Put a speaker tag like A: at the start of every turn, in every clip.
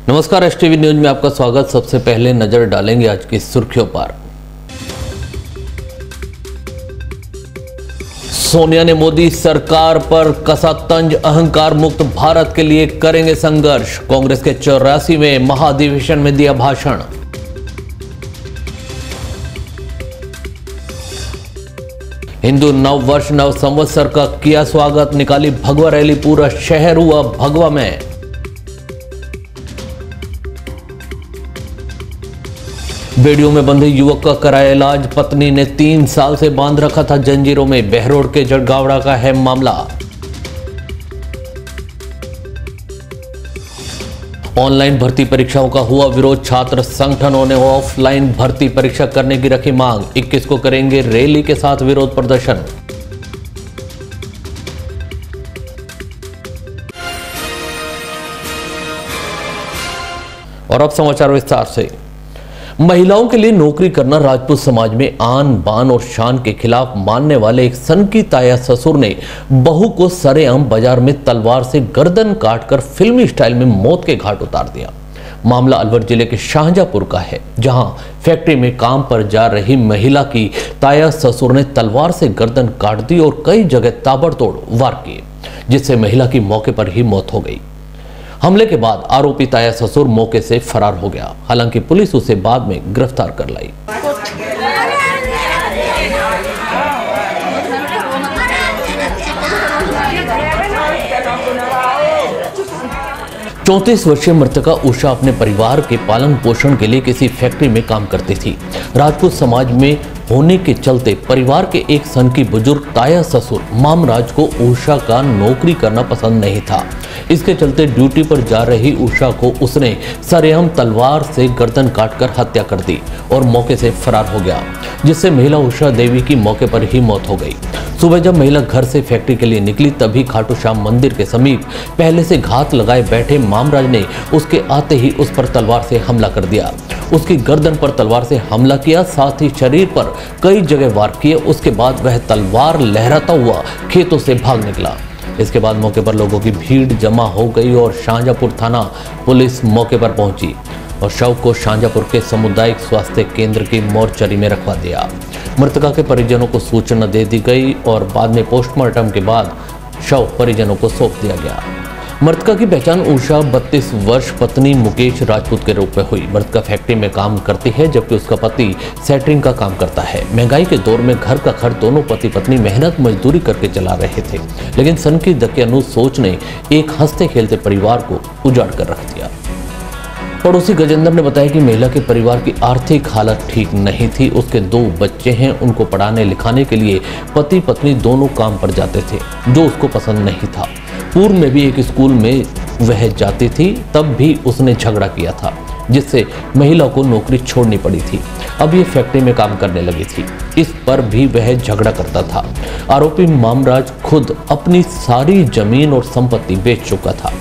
A: नमस्कार, STV news में आपका स्वागत। सबसे पहले नजर डालेंगे आज की सुर्खियों पर। सोनिया ने मोदी सरकार पर कसा तंज, अहंकार मुक्त भारत के लिए करेंगे संघर्ष। कांग्रेस के 84वें महाधिवेशन में दिया भाषण। हिंदू नव वर्ष नव संवत्सर का किया स्वागत, निकाली भगवा रैली, पूरा शहर हुआ भगवा में। बेड़ियों में बंधे युवक का कराया इलाज, पत्नी ने 3 साल से बांध रखा था जंजीरों में। बहरोड के जड़गावड़ा का है मामला। ऑनलाइन भर्ती परीक्षाओं का हुआ विरोध, छात्र संगठनों ने ऑफलाइन भर्ती परीक्षा करने की रखी मांग। 21 को करेंगे रैली के साथ विरोध प्रदर्शन। और अब समाचार विस्तार से। महिलाओं के लिए नौकरी करना राजपूत समाज में आन बान और शान के खिलाफ मानने वाले एक सनकी ताया ससुर ने बहू को सरेआम बाजार में तलवार से गर्दन काटकर फिल्मी स्टाइल में मौत के घाट उतार दिया। मामला अलवर जिले के शाहजहांपुर का है, जहां फैक्ट्री में काम पर जा रही महिला की ताया ससुर ने तलवार से गर्दन काट दी और कई जगह ताबड़तोड़ वार किए, जिससे महिला की मौके पर ही मौत हो गई। हमले के बाद आरोपी ताया ससुर मौके से फरार हो गया। हालांकि पुलिस उसे बाद में गिरफ्तार कर लाई। 34 वर्षीय मृतका उषा अपने परिवार के पालन पोषण के लिए किसी फैक्ट्री में काम करती थी। राजपूत समाज में होने के चलते परिवार के एक सनकी बुजुर्ग ताया ससुर मामराज को उषा का नौकरी करना पसंद नहीं था। इसके चलते ड्यूटी पर जा रही उषा को उसने सरेआम तलवार से गर्दन काटकर हत्या कर दी और मौके से फरार हो गया, जिससे महिला उषा देवी की मौके पर ही मौत हो गई। सुबह जब महिला घर से फैक्ट्री के लिए निकली, तभी खाटू श्याम मंदिर के समीप पहले से घात लगाए बैठे मामराज ने उसके आते ही उस पर तलवार से हमला कर दिया। उसकी गर्दन पर तलवार से हमला किया, साथ ही शरीर पर कई जगह वार किए। उसके बाद वह तलवार लहराता हुआ खेतों से भाग निकला। इसके बाद मौके पर लोगों की भीड़ जमा हो गई और शाहजहांपुर थाना पुलिस मौके पर पहुंची और शव को शाहजहांपुर के सामुदायिक स्वास्थ्य केंद्र की मोर्चरी में रखवा दिया। मृतका के परिजनों को सूचना दे दी गई और बाद में पोस्टमार्टम के बाद शव परिजनों को सौंप दिया गया। मृतका की पहचान उषा 32 वर्ष पत्नी मुकेश राजपूत के रूप में हुई। मृतका फैक्ट्री में काम करती है, जबकि उसका पति सेटरिंग का काम करता है। महंगाई के दौर में घर का खर्च दोनों पति पत्नी मेहनत मजदूरी करके चला रहे थे, लेकिन सनकी दकियानूस सोच ने एक हंसते खेलते परिवार को उजाड़ कर रख दिया। पड़ोसी गजेंद्र ने बताया कि महिला के परिवार की आर्थिक हालत ठीक नहीं थी। उसके 2 बच्चे हैं, उनको पढ़ाने लिखाने के लिए पति पत्नी दोनों काम पर जाते थे, जो उसको पसंद नहीं था। पूर्व में भी एक स्कूल में वह जाती थी, तब भी उसने झगड़ा किया था, जिससे महिला को नौकरी छोड़नी पड़ी थी। अब ये फैक्ट्री में काम करने लगी थी, इस पर भी वह झगड़ा करता था। आरोपी मामराज खुद अपनी सारी जमीन और संपत्ति बेच चुका था।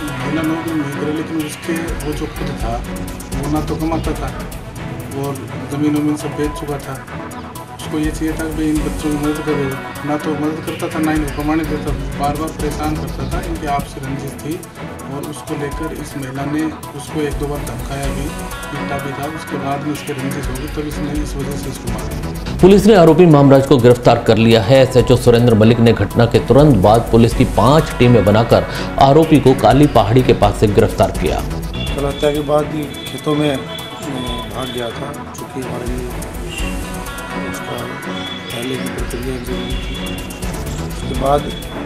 B: लेकिन उसके वो जो खुद था वो ना तो कमाता था और ज़मीन सब बेच चुका था। उसको ये चाहिए था कि इन बच्चों की मदद करे, ना तो मदद करता था ना इनको कमाने देता, बार बार परेशान करता था। इनकी आपसी रंजिश थी और उसको लेकर इस महिला ने उसको 1-2 बार धमकाया भी, पीटा भी था। उसके बाद में उसकी रंजिश होगी, तब इसने इस वजह से इसको मारा।
A: पुलिस ने आरोपी मामराज को गिरफ्तार कर लिया है। SHO सुरेंद्र मलिक ने घटना के तुरंत बाद पुलिस की 5 टीमें बनाकर आरोपी को काली पहाड़ी के पास से गिरफ्तार किया।
B: कल हत्या के बाद ही खेतों में भाग गया था, चूँकि हमारे लिए उसका पहले की प्रक्रिया जरूरी थी। उसके बाद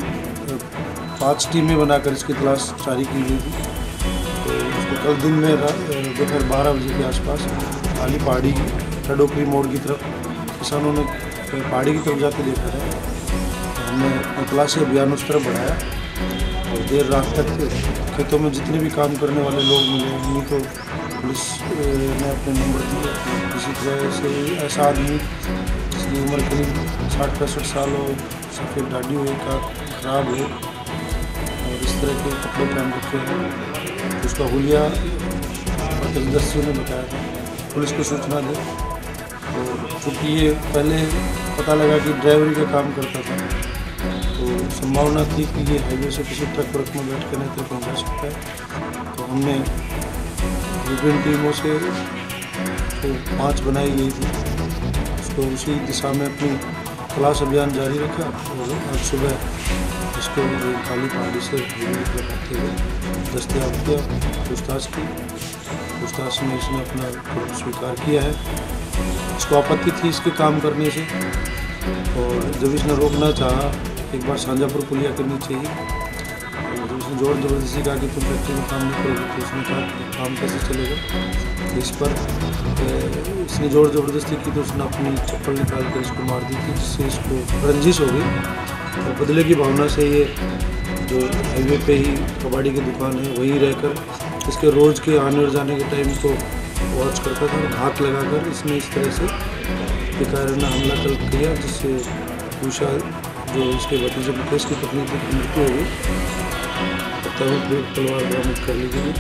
B: 5 टीमें बनाकर इसकी तलाश जारी की गई थी। तो उसको कल दिन में दोपहर 12 बजे के आसपास काली पहाड़ी टडोकरी मोड़ की तरफ किसानों ने पहाड़ी की तरफ जाके देखा था। तो हमने तलाशी अभियान उस तरफ बढ़ाया और देर रात तक खेतों में जितने भी काम करने वाले लोग मिले, उन्हीं को पुलिस ने अपने नंबर दिए। किसी तरह से ऐसा आदमी जिसकी उम्र करीब 60-65 साल हो, सफ़ेद दाढ़ी हो, खराब हो और इस तरह के कपड़े पहन रखे हैं, उसका हुलिया प्रत्यक्षदर्शियों ने बताया था। पुलिस को सूचना दी तो चूँकि ये पहले पता लगा कि ड्राइवरी का काम करता था, तो संभावना थी कि ये हाईवे से किसी ट्रक व्रक में बैठ कर नहीं तो पहुँचा सकता है। तो हमने विभिन्न टीमों से तो 5 बनाई गई थी। उसको उसी दिशा में अपनी तलाश अभियान जारी रखा और आज सुबह इसको काली पहाड़ी से करते हुए दस्तयाब किया। पूछताछ की, पूछताछ में इसने अपना जुर्म स्वीकार किया है। इसको आपत्ति थी इसके काम करने से और जब इसने रोकना चाहा, एक बार शाहजहाँपुर पुलिया करनी चाहिए और उसने जोर जबरदस्ती कहा कि तुम फैक्ट्री में काम नहीं करोगे, तो उसने कहा काम कैसे चलेगा। इस पर इसने जोर जबरदस्ती की तो उसने अपनी चप्पल निकाल कर इसको मार दी थी, जिससे इसको रंजिश हो गई और बदले की भावना से ये जो हाईवे पे ही कबाड़ी की दुकान है वहीं रहकर इसके रोज़ के आने और जाने के टाइम को वॉच करता था और घात लगाकर इसने इस तरह से बेकाराना हमला कर किया, जिससे उषा जो इसके भतीजे मुकेश की पत्नी की मृत्यु हो गई। तलवार बरामद कर ली गई।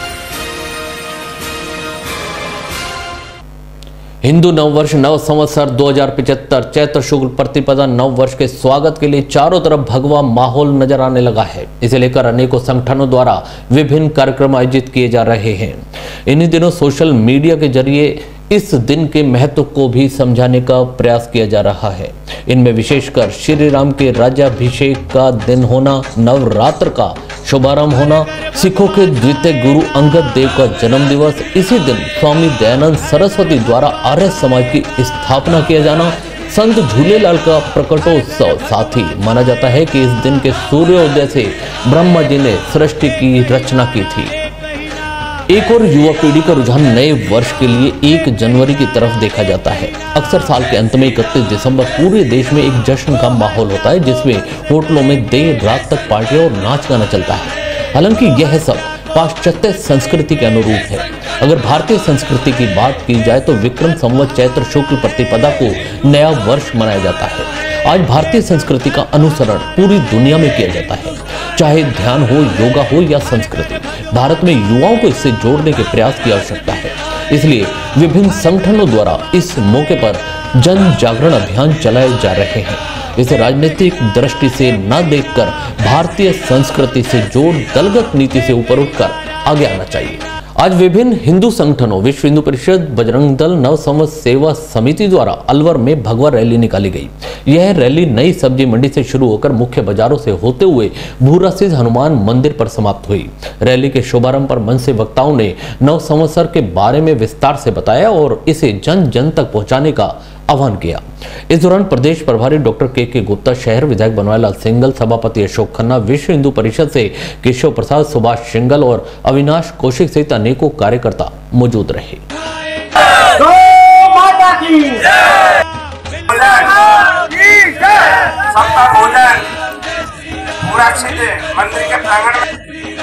A: हिंदू नववर्ष नव संवत्सर 2075 चैत्र शुक्ल प्रतिपदा नव वर्ष के स्वागत के लिए चारों तरफ भगवा माहौल नजर आने लगा है। इसे लेकर अनेकों संगठनों द्वारा विभिन्न कार्यक्रम आयोजित किए जा रहे हैं। इन्हीं दिनों सोशल मीडिया के जरिए इस दिन के महत्व को भी समझाने का प्रयास किया जा रहा है। इनमें विशेषकर श्री राम के राज्याभिषेक का दिन होना, नवरात्र का शुभारंभ होना, सिखों के द्वितीय गुरु अंगद देव का जन्म दिवस, इसी दिन स्वामी दयानंद सरस्वती द्वारा आर्य समाज की स्थापना किया जाना, संत झूलेलाल का प्रकटोत्सव। साथ ही माना जाता है कि इस दिन के सूर्योदय से ब्रह्मा जी ने सृष्टि की रचना की थी। एक और युवा पीढ़ी का रुझान नए वर्ष के लिए 1 जनवरी की तरफ देखा जाता है। अक्सर साल के अंत में 31 दिसंबर पूरे देश में एक जश्न का माहौल होता है, जिसमें होटलों में देर रात तक पार्टियां और नाच गाना चलता है। हालांकि यह सब पाश्चात्य संस्कृति के अनुरूप है। अगर भारतीय संस्कृति की बात की जाए तो विक्रम संवत चैत्र शुक्ल प्रतिपदा को नया वर्ष मनाया जाता है। आज भारतीय संस्कृति का अनुसरण पूरी दुनिया में किया जाता है, चाहे ध्यान हो, योगा हो या संस्कृति। भारत में युवाओं को इससे जोड़ने के प्रयास की आवश्यकता है। इसलिए विभिन्न संगठनों द्वारा इस मौके पर जन जागरण अभियान चलाए जा रहे हैं। इसे राजनीतिक दृष्टि से न देखकर भारतीय संस्कृति से जोड़ दलगत नीति से ऊपर उठकर आगे आना चाहिए। आज विभिन्न हिंदू संगठनों, विश्व हिंदू परिषद, बजरंग दल, नव संवत सेवा समिति द्वारा अलवर में भगवा रैली निकाली गई। यह रैली नई सब्जी मंडी से शुरू होकर मुख्य बाजारों से होते हुए भूरासिज हनुमान मंदिर पर समाप्त हुई। रैली के शुभारंभ पर मंच से वक्ताओं ने नव संवत्सर के बारे में विस्तार से बताया और इसे जन जन तक पहुंचाने का आह्वान किया। इस दौरान प्रदेश प्रभारी डॉक्टर के गुप्ता, शहर विधायक बनवारीलाल सिंघल, सभापति अशोक खन्ना, विश्व हिंदू परिषद से केशव प्रसाद, सुभाष सिंघल और अविनाश कौशिक सहित अनेकों कार्यकर्ता मौजूद रहे।
C: मंदिर के प्रांगण में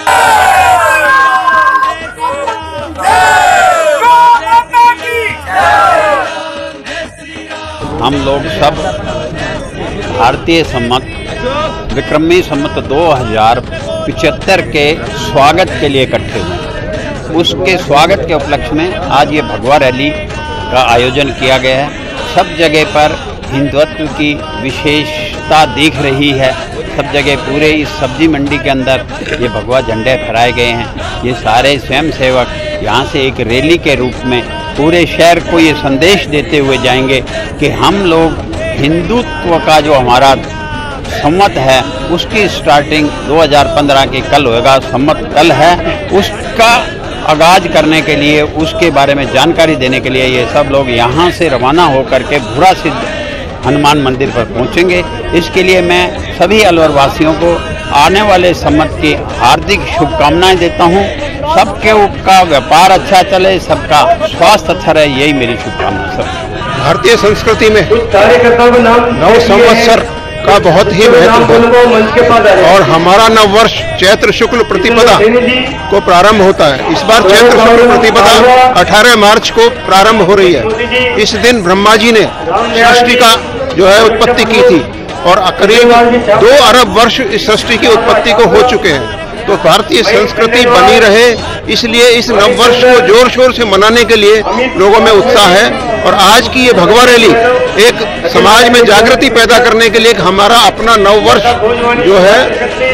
D: हम लोग सब भारतीय सम्मत विक्रमी सम्मत 2075 के स्वागत के लिए इकट्ठे हुए। उसके स्वागत के उपलक्ष्य में आज ये भगवा रैली का आयोजन किया गया है। सब जगह पर हिंदुत्व की विशेषता दिख रही है। सब जगह पूरे इस सब्जी मंडी के अंदर ये भगवा झंडे फहराए गए हैं। ये सारे स्वयंसेवक यहाँ से एक रैली के रूप में पूरे शहर को ये संदेश देते हुए जाएंगे कि हम लोग हिंदुत्व का जो हमारा सम्मत है उसकी स्टार्टिंग 2015 की कल होएगा, सम्मत कल है, उसका आगाज करने के लिए, उसके बारे में जानकारी देने के लिए ये सब लोग यहाँ से रवाना होकर के भूरासिज हनुमान मंदिर पर पहुँचेंगे। इसके लिए मैं सभी अलवर वासियों को आने वाले सम्मत की हार्दिक शुभकामनाएं देता हूँ। सबका व्यापार अच्छा चले, सबका स्वास्थ्य अच्छा रहे, यही मेरी शुभकामना। सब
E: भारतीय संस्कृति में नव संवत्सर का बहुत ही महत्व है और हमारा नव वर्ष चैत्र शुक्ल प्रतिपदा को प्रारंभ होता है। इस बार चैत्र शुक्ल प्रतिपदा 18 मार्च को प्रारंभ हो रही है। इस दिन ब्रह्मा जी ने सृष्टि का जो है उत्पत्ति की थी और करीब 2 अरब वर्ष इस सृष्टि की उत्पत्ति को हो चुके हैं। तो भारतीय संस्कृति बनी रहे, इसलिए इस नव वर्ष को जोर शोर से मनाने के लिए लोगों में उत्साह है। और आज की ये भगवा रैली एक समाज में जागृति पैदा करने के लिए हमारा अपना नव वर्ष जो है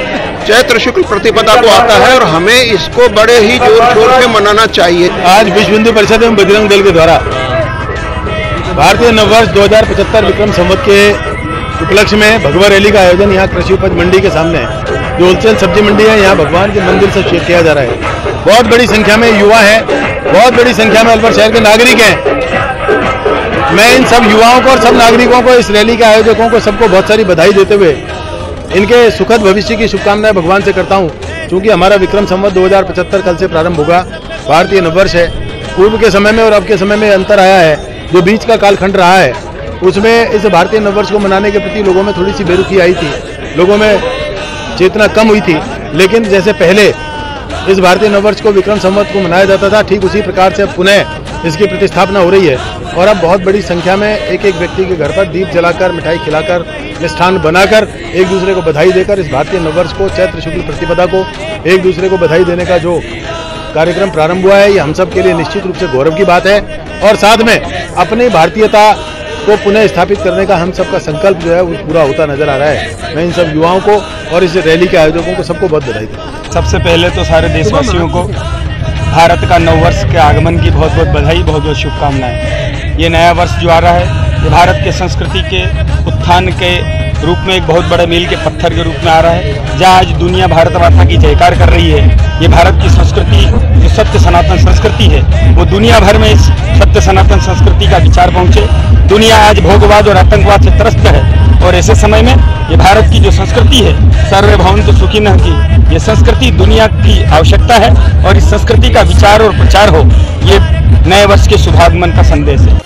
E: चैत्र शुक्ल प्रतिपदा को आता है और हमें इसको बड़े ही जोर शोर से मनाना चाहिए।
F: आज विश्व हिंदू परिषद एवं बजरंग दल के द्वारा भारतीय नववर्ष 2075 विक्रम संवत के उपलक्ष्य में भगवा रैली का आयोजन यहाँ कृषि उपज मंडी के सामने जो होलसेल सब्जी मंडी है, यहाँ भगवान के मंदिर से किया जा रहा है। बहुत बड़ी संख्या में युवा है, बहुत बड़ी संख्या में अलवर शहर के नागरिक हैं। मैं इन सब युवाओं को और सब नागरिकों को, इस रैली के आयोजकों को, सबको बहुत सारी बधाई देते हुए इनके सुखद भविष्य की शुभकामनाएं भगवान से करता हूं। क्योंकि हमारा विक्रम संवत 2075 कल से प्रारंभ होगा, भारतीय नववर्ष है। पूर्व के समय में और अब के समय में अंतर आया है, जो बीच का कालखंड रहा है उसमें इस भारतीय नववर्ष को मनाने के प्रति लोगों में थोड़ी सी बेरुखी आई थी, लोगों में चेतना कम हुई थी। लेकिन जैसे पहले इस भारतीय नववर्ष को विक्रम संवत को मनाया जाता था, ठीक उसी प्रकार से अब पुनः इसकी प्रतिस्थापना हो रही है। और अब बहुत बड़ी संख्या में एक एक व्यक्ति के घर पर दीप जलाकर, मिठाई खिलाकर, मिष्ठान बनाकर एक दूसरे को बधाई देकर इस भारतीय नववर्ष को, चैत्र शुक्ल प्रतिपदा को एक दूसरे को बधाई देने का जो कार्यक्रम प्रारंभ हुआ है, ये हम सब के लिए निश्चित रूप से गौरव की बात है। और साथ में अपनी भारतीयता को पुनः स्थापित करने का हम सबका संकल्प जो है वो पूरा होता नजर आ रहा है। मैं इन सब युवाओं को और इस रैली के आयोजकों को सबको बहुत बधाई देता हूं।
G: सबसे पहले तो सारे देशवासियों को भारत का नववर्ष के आगमन की बहुत बहुत बधाई, बहुत बहुत शुभकामनाएं। ये नया वर्ष जो आ रहा है, ये भारत के संस्कृति के उत्थान के रूप में एक बहुत बड़े मील के पत्थर के रूप में आ रहा है। जहाँ आज दुनिया भारत माता की जयकार कर रही है, ये भारत की संस्कृति जो सत्य सनातन संस्कृति है, वो दुनिया भर में इस सत्य सनातन संस्कृति का विचार पहुँचे। दुनिया आज भोगवाद और आतंकवाद से त्रस्त है, और ऐसे समय में ये भारत की जो संस्कृति है, सर्वभौमत्व सुखिनः की ये संस्कृति दुनिया की आवश्यकता है, और इस संस्कृति का विचार और प्रचार हो, ये नए वर्ष के शुभागमन का संदेश है।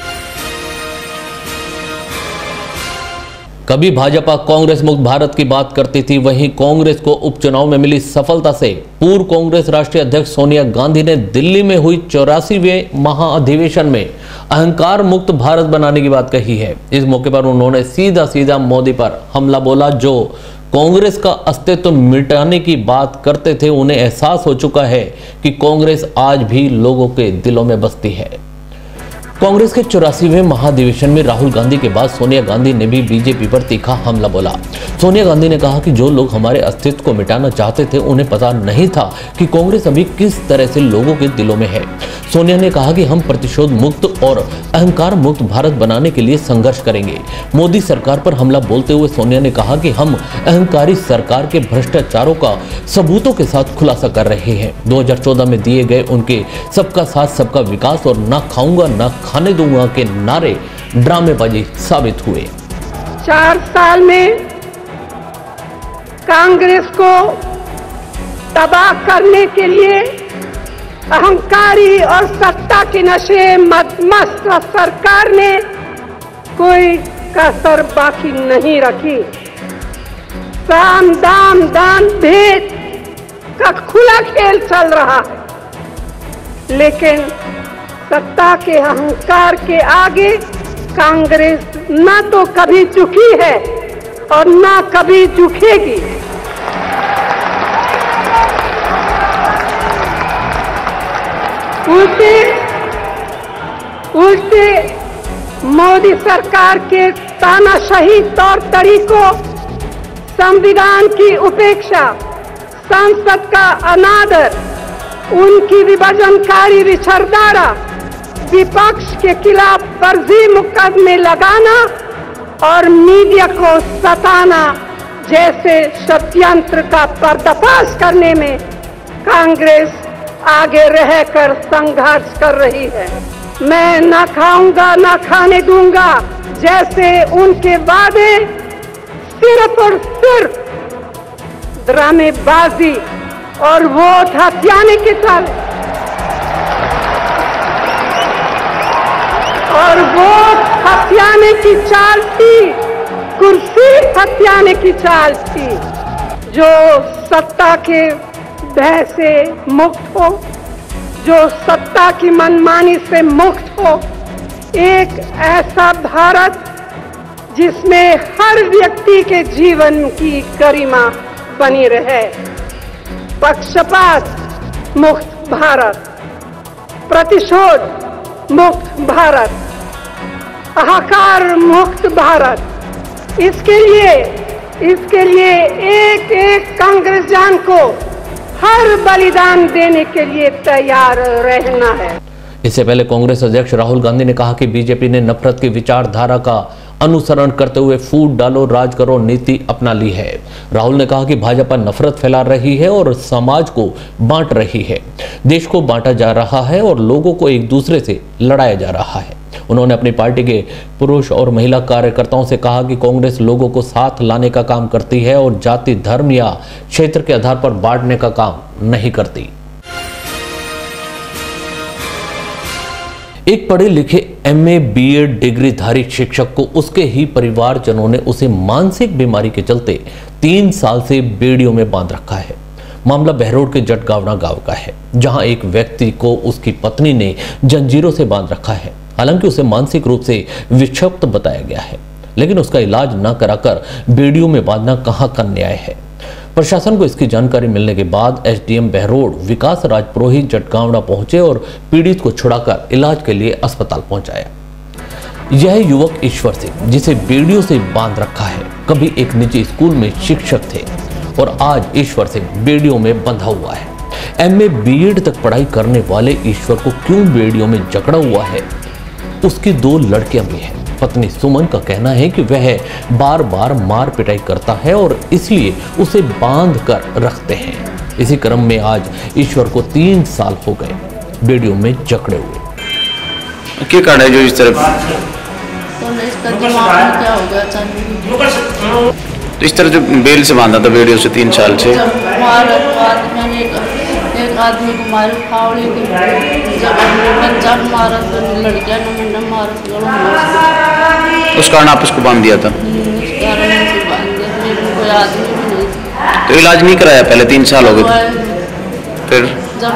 A: कभी भाजपा कांग्रेस मुक्त भारत की बात करती थी, वहीं कांग्रेस को उपचुनाव में मिली सफलता से पूर्व कांग्रेस राष्ट्रीय अध्यक्ष सोनिया गांधी ने दिल्ली में हुई 84वें महाअधिवेशन में अहंकार मुक्त भारत बनाने की बात कही है। इस मौके पर उन्होंने सीधा सीधा मोदी पर हमला बोला। जो कांग्रेस का अस्तित्व मिटाने की बात करते थे, उन्हें एहसास हो चुका है कि कांग्रेस आज भी लोगों के दिलों में बसती है। कांग्रेस के 84वें महाधिवेशन में राहुल गांधी के बाद सोनिया गांधी ने भी बीजेपी पर तीखा हमला बोला। सोनिया गांधी ने कहा कि जो लोग हमारे अस्तित्व को मिटाना चाहते थे, उन्हें पता नहीं था कि कांग्रेस अभी किस तरह से लोगों के दिलों में है। सोनिया ने कहा कि हम प्रतिशोध मुक्त और अहंकार मुक्त भारत बनाने के लिए संघर्ष करेंगे। मोदी सरकार पर हमला बोलते हुए सोनिया ने कहा कि हम अहंकारी सरकार के भ्रष्टाचारों का सबूतों के साथ खुलासा कर रहे हैं। 2014 में दिए गए उनके सबका साथ सबका विकास और ना खाऊंगा ना खाने दूंगा के नारे ड्रामेबाजी साबित हुए।
H: 4 साल में कांग्रेस को तबाह करने के लिए अहंकारी और सत्ता के नशे मस्त सरकार ने कोई कसर बाकी नहीं रखी। साम दाम दान भेद का खुला खेल चल रहा है, लेकिन सत्ता के अहंकार के आगे कांग्रेस न तो कभी झुकी है और न कभी झुकेगी। उल्टे मोदी सरकार के तानाशाही तौर तरीकों, संविधान की उपेक्षा, संसद का अनादर, उनकी विभाजनकारी विचारधारा, विपक्ष के खिलाफ फर्जी मुकदमे लगाना और मीडिया को सताना जैसे षड्यंत्र का पर्दाफाश करने में कांग्रेस आगे रहकर संघर्ष कर रही है। मैं न खाऊंगा न खाने दूंगा जैसे उनके वादे सिर्फ और सिर्फ ड्रामेबाजी और वोट हथियाने के चाल की चाल थी, कुर्सी हथियाने की चाल थी, जो सत्ता के भय से मुक्त हो, जो सत्ता की मनमानी से मुक्त हो, एक ऐसा भारत जिसमें हर व्यक्ति के जीवन की गरिमा बनी रहे। पक्षपात मुक्त भारत, प्रतिशोध मुक्त भारत, अहंकार मुक्त भारत। इसके लिए इसके लिए एक एक कांग्रेसजन को हर बलिदान देने के लिए तैयार रहना है।
A: इससे पहले कांग्रेस अध्यक्ष राहुल गांधी ने कहा कि बीजेपी ने नफरत की विचारधारा का अनुसरण करते हुए फूट डालो राज करो नीति अपना ली है। राहुल ने कहा कि भाजपा नफरत फैला रही है और समाज को बांट रही है, देश को बांटा जा रहा है और लोगों को एक दूसरे से लड़ाया जा रहा है। उन्होंने अपनी पार्टी के पुरुष और महिला कार्यकर्ताओं से कहा कि कांग्रेस लोगों को साथ लाने का काम करती है और जाति, धर्म या क्षेत्र के आधार पर बांटने का काम नहीं करती। एक पढ़े लिखे MA BEd डिग्रीधारी शिक्षक को उसके ही परिवारजनों ने उसे मानसिक बीमारी के चलते 3 साल से बेड़ियों में बांध रखा है। मामला बहरोड के जटगावड़ा गांव का है, जहां एक व्यक्ति को उसकी पत्नी ने जंजीरों से बांध रखा है। हालांकि उसे मानसिक रूप से विक्षिप्त बताया गया है, लेकिन उसका इलाज न कराकर बेड़ियों में बांधना कहां का न्याय है। प्रशासन को इसकी जानकारी मिलने के बाद SDM बहरोड विकास राज पुरोहित जटगावड़ा पहुंचे और पीड़ित को छुड़ाकर इलाज के लिए अस्पताल पहुंचाया। यह युवक ईश्वर सिंह, जिसे बेड़ियों से बांध रखा है, कभी एक निजी स्कूल में शिक्षक थे और आज ईश्वर सिंह बेड़ियों में बंधा हुआ है। MA BEd तक पढ़ाई करने वाले ईश्वर को क्यों बेड़ियों में जकड़ा हुआ है? उसकी 2 लड़कियां भी हैं। पत्नी सुमन का कहना है कि वह बार बार मार पिटाई करता है और इसलिए उसे बांध कर रखते हैं। इसी क्रम में आज ईश्वर को 3 साल हो गए बेड़ियों में जकड़े हुए।
I: क्या कारण है जो इस तरफ
J: इसका दिमाग में क्या हो गया अचानक?
I: तो इस तरह जो बेल से बांधा था बेड़ियों से 3 साल से।
J: मैंने एक आदमी को मारी फावड़ी की, जब मारा तो लड़कियां ने मारा,
I: उस कारण आप उसको बांध दिया था।
J: कोई आदमी भी नहीं था।
I: तो इलाज नहीं कराया पहले? 3 साल हो गए। फिर
J: जब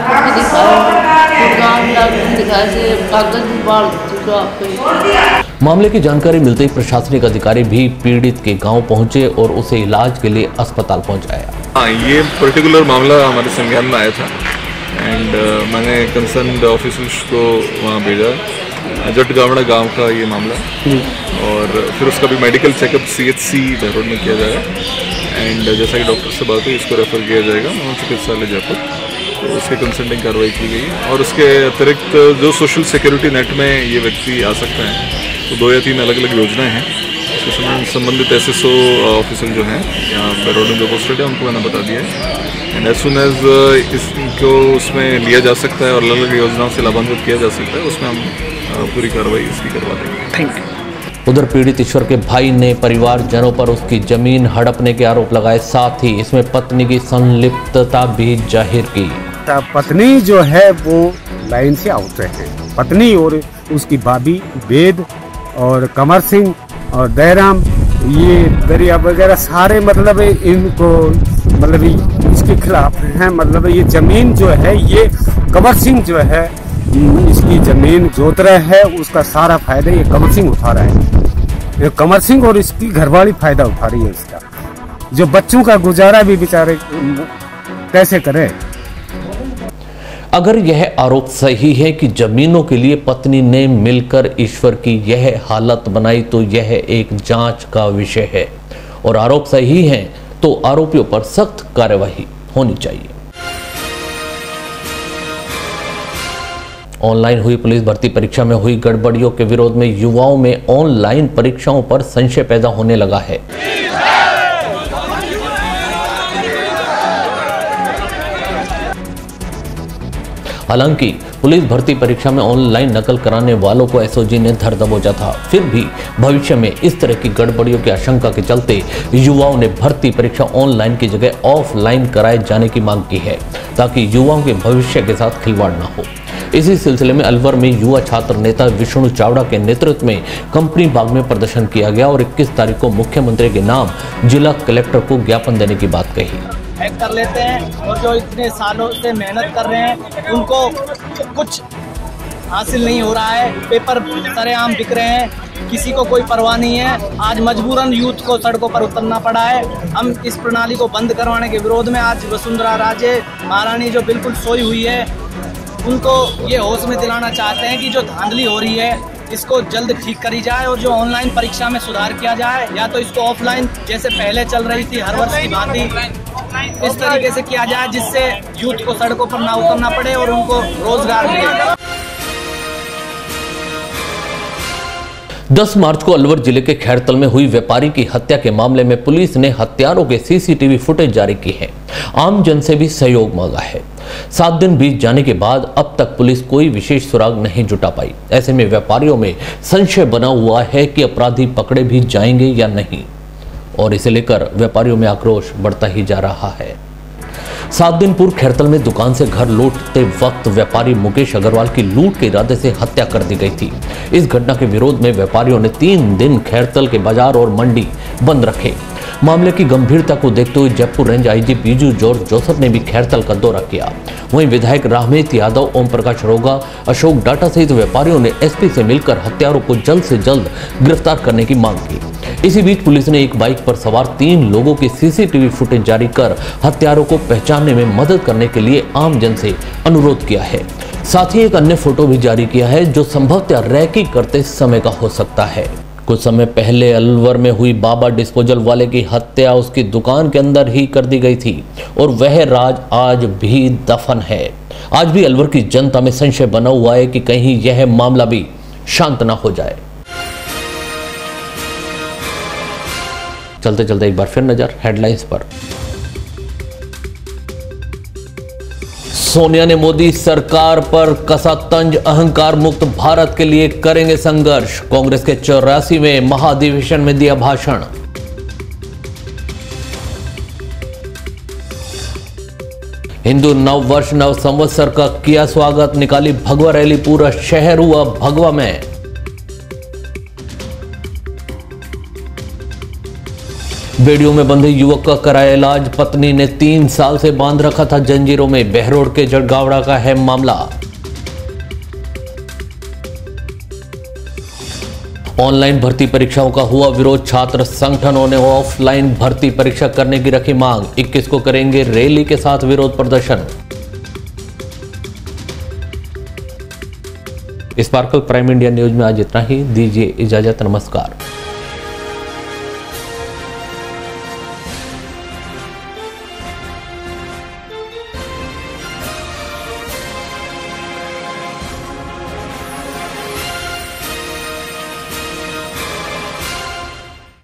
J: कागज भी बाढ़ चुका।
A: मामले की जानकारी मिलते ही प्रशासनिक अधिकारी भी पीड़ित के गांव पहुंचे और उसे इलाज के लिए अस्पताल पहुंचाया।
K: हाँ, ये पर्टिकुलर मामला हमारे संज्ञान में आया था एंड मैंने कंसर्न ऑफिसर्स को वहाँ भेजा। जटगावड़ा गांव का ये मामला, और फिर उसका भी मेडिकल चेकअप CHC बहरोड में किया जाएगा एंड जैसा कि डॉक्टर से बात हुई इसको रेफर किया जाएगा मनोज चिकित्सालय जयपुर। तो उसके कंसल्टिंग कार्रवाई की गई और उसके अतिरिक्त जो सोशल सिक्योरिटी नेट में ये व्यक्ति आ सकते हैं, तो 2 या 3 अलग अलग योजनाएं हैं। इससे संबंधित SSO ऑफिसर जो हैं यहाँ बहरोड में जो पोस्टेड है उनको मैंने बता दिया है एंड एज सुन एज इसको उसमें लिया जा सकता है और अलग अलग योजनाओं से लाभान्वित किया जा सकता है, उसमें हम पूरी कार्रवाई इसकी करवा देंगे। Thank you.
A: उधर पीड़ित ईश्वर के भाई ने परिवारजनों पर उसकी जमीन हड़पने के आरोप लगाए, साथ ही इसमें पत्नी की संलिप्तता भी जाहिर की।
L: पत्नी जो है वो लाइन से आउट है। पत्नी और उसकी भाभी वेद और कमर सिंह और दयाराम, ये दरिया वगैरह सारे मतलब इनको मतलब इसके खिलाफ हैं। मतलब ये जमीन जो है ये कमर सिंह जो है इसकी जमीन जोत रहा है, उसका सारा फायदा ये कमर सिंह उठा रहा है। ये कमर सिंह और इसकी घरवाली फायदा उठा रही है इसका, जो बच्चों का गुजारा भी बेचारे कैसे करें।
A: अगर यह आरोप सही है कि जमीनों के लिए पत्नी ने मिलकर ईश्वर की यह हालत बनाई, तो यह एक जांच का विषय है और आरोप सही है तो आरोपियों पर सख्त कार्यवाही होनी चाहिए। ऑनलाइन हुई पुलिस भर्ती परीक्षा में हुई गड़बड़ियों के विरोध में युवाओं में ऑनलाइन परीक्षाओं पर संशय पैदा होने लगा है। हालांकि पुलिस भर्ती परीक्षा में ऑनलाइन नकल कराने वालों को SOG ने धर दबोचा था, फिर भी भविष्य में इस तरह की गड़बड़ियों की आशंका के चलते युवाओं ने भर्ती परीक्षा ऑनलाइन की जगह ऑफलाइन कराए जाने की मांग की है, ताकि युवाओं के भविष्य के साथ खिलवाड़ न हो। इसी सिलसिले में अलवर में युवा छात्र नेता विष्णु चावड़ा के नेतृत्व में कंपनी बाग में प्रदर्शन किया गया और 21 तारीख को मुख्यमंत्री के नाम जिला कलेक्टर को ज्ञापन देने की बात कही।
M: हैक कर लेते हैं और जो इतने सालों से मेहनत कर रहे हैं उनको कुछ हासिल नहीं हो रहा है। पेपर सरेआम बिक रहे हैं, किसी को कोई परवाह नहीं है। आज मजबूरन यूथ को सड़कों पर उतरना पड़ा है। हम इस प्रणाली को बंद करवाने के विरोध में आज वसुंधरा राजे महारानी जो बिल्कुल सोई हुई है, उनको ये होश में दिलाना चाहते हैं कि जो धांधली हो रही है इसको जल्द ठीक करी जाए और जो ऑनलाइन परीक्षा में सुधार किया जाए, या तो इसको ऑफलाइन जैसे पहले चल रही थी हर वर्ष की भांति इस तरीके से किया जाए, जिससे यूथ को सड़कों पर ना उतरना पड़े और उनको रोजगार मिले।
A: 10 मार्च को अलवर जिले के खैरतल में हुई व्यापारी की हत्या के मामले में पुलिस ने हत्यारों के सीसीटीवी फुटेज जारी की है। आम जन से भी सहयोग मांगा है। 7 दिन बीत जाने के बाद अब तक पुलिस कोई विशेष सुराग नहीं जुटा पाई। ऐसे में व्यापारियों में संशय बना हुआ है कि अपराधी पकड़े भी जाएंगे या नहीं, और इसे लेकर व्यापारियों में आक्रोश बढ़ता ही जा रहा है। 7 दिन पूर्व खैरतल में दुकान से घर लूटते वक्त व्यापारी मुकेश अग्रवाल की लूट के इरादे से हत्या कर दी गई थी। इस घटना के विरोध में व्यापारियों ने 3 दिन खैरतल के बाजार और मंडी बंद रखे। मामले की गंभीरता को देखते हुए Jaipur range IG Biju George Joseph ने भी खैरतल का दौरा किया। वहीं विधायक रामहेत यादव, ओम प्रकाश रोगा, अशोक डाटा सहित व्यापारियों ने एसपी से मिलकर हत्यारों को जल्द से जल्द गिरफ्तार करने की मांग की। इसी बीच पुलिस ने एक बाइक पर सवार 3 लोगों की सीसीटीवी फुटेज जारी कर हत्यारों को पहचानने में मदद करने के लिए आम जन से अनुरोध किया है। साथ ही एक अन्य फोटो भी जारी किया है जो संभवतः रैकी करते समय का हो सकता है। कुछ समय पहले अलवर में हुई बाबा डिस्पोजल वाले की हत्या उसकी दुकान के अंदर ही कर दी गई थी और वह राज आज भी दफन है। आज भी अलवर की जनता में संशय बना हुआ है कि कहीं यह मामला भी शांत ना हो जाए। चलते चलते एक बार फिर नजर हेडलाइंस पर। सोनिया ने मोदी सरकार पर कसा तंज, अहंकार मुक्त भारत के लिए करेंगे संघर्ष। कांग्रेस के 84वें महाधिवेशन में दिया भाषण। हिंदू नव वर्ष नव संवत्सर का किया स्वागत, निकाली भगवा रैली, पूरा शहर हुआ भगवा में। बेड़ियों में बंधे युवक का कराया इलाज, पत्नी ने 3 साल से बांध रखा था जंजीरों में। बहरोड के जड़गावड़ा का है मामला। ऑनलाइन भर्ती परीक्षाओं का हुआ विरोध, छात्र संगठनों ने ऑफलाइन भर्ती परीक्षा करने की रखी मांग। 21 को करेंगे रैली के साथ विरोध प्रदर्शन। स्पार्कल प्राइम इंडिया न्यूज में आज इतना ही। दीजिए इजाजत, नमस्कार।